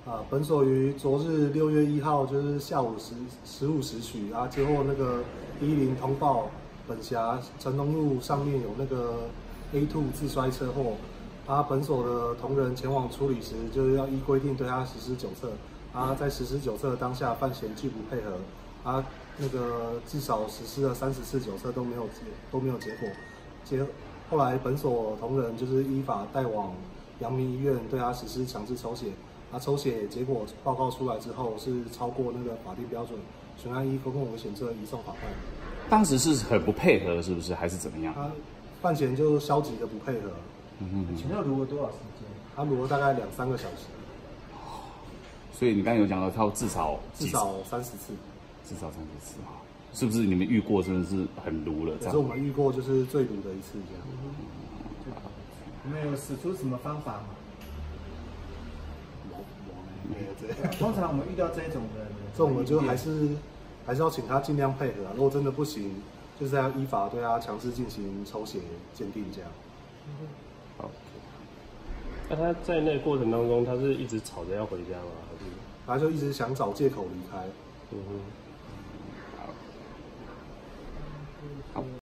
本所于昨日6月1号，就是下午15时许接获那个110通报，本辖成龙路上面有那个 A2 自摔车祸。本所的同仁前往处理时，就是要依规定对他实施酒测。在实施酒测当下，犯嫌拒不配合。那个至少实施了30次酒测都没有结果。后来本所同仁就是依法带往阳明医院对他实施强制抽血。抽血结果报告出来之后是超过那个法定标准，悬案依公共危险罪移送法办。 当时是很不配合，是不是？还是怎么样？ 犯前就消极的不配合。 请问撸了多少时间？ 他撸了大概2-3个小时。 所以你刚才有讲到，他至少 30次， 至少30次哈，是不是你们遇过真的是很撸了？ 可是我们遇过就是最撸的一次这样。 你们有使出什么方法吗？ 没有这样。 通常我们遇到这种人， 这种就还是要请他尽量配合如果真的不行，就是要依法对他强制进行抽血鉴定这样。 好。 那他在那个过程当中，他是一直吵着要回家吗？还是？ 他就一直想找借口离开。 嗯哼。 好。